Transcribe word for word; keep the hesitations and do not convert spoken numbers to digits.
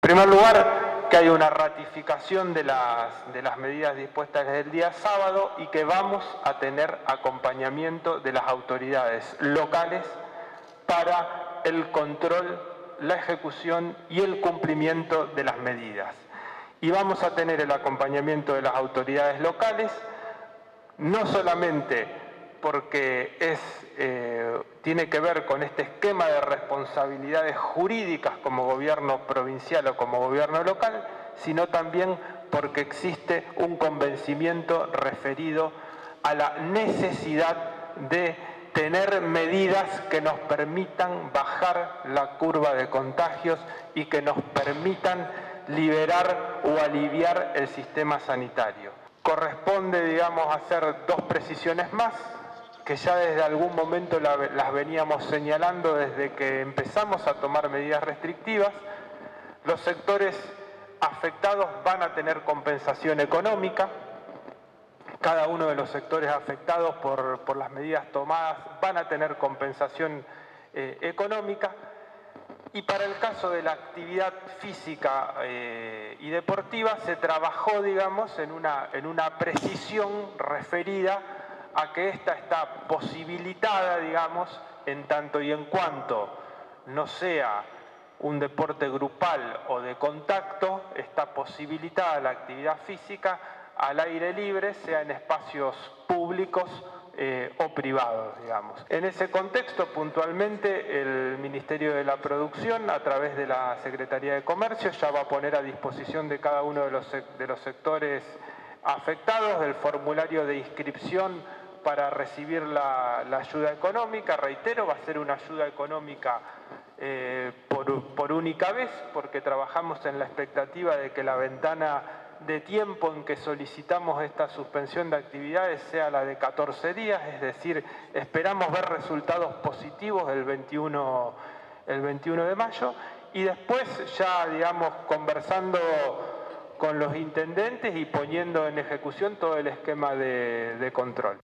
primer lugar, que hay una ratificación de las, de las medidas dispuestas desde el día sábado y que vamos a tener acompañamiento de las autoridades locales para el control, la ejecución y el cumplimiento de las medidas. Y vamos a tener el acompañamiento de las autoridades locales, no solamente porque es, eh, tiene que ver con este esquema de responsabilidades jurídicas como gobierno provincial o como gobierno local, sino también porque existe un convencimiento referido a la necesidad de tener medidas que nos permitan bajar la curva de contagios y que nos permitan liberar o aliviar el sistema sanitario. Corresponde, digamos, hacer dos precisiones más, que ya desde algún momento la, las veníamos señalando desde que empezamos a tomar medidas restrictivas. Los sectores afectados van a tener compensación económica. Cada uno de los sectores afectados por, por las medidas tomadas van a tener compensación eh, económica. Y para el caso de la actividad física eh, y deportiva se trabajó, digamos, en una, en una precisión referida a que ésta está posibilitada, digamos, en tanto y en cuanto no sea un deporte grupal o de contacto, está posibilitada la actividad física al aire libre, sea en espacios públicos eh, o privados, digamos. En ese contexto, puntualmente, el Ministerio de la Producción, a través de la Secretaría de Comercio, ya va a poner a disposición de cada uno de los, de los sectores afectados el formulario de inscripción para recibir la, la ayuda económica. Reitero, va a ser una ayuda económica eh, por, por única vez, porque trabajamos en la expectativa de que la ventana de tiempo en que solicitamos esta suspensión de actividades sea la de catorce días, es decir, esperamos ver resultados positivos el veintiuno, el veintiuno de mayo, y después ya, digamos, conversando con los intendentes y poniendo en ejecución todo el esquema de, de control.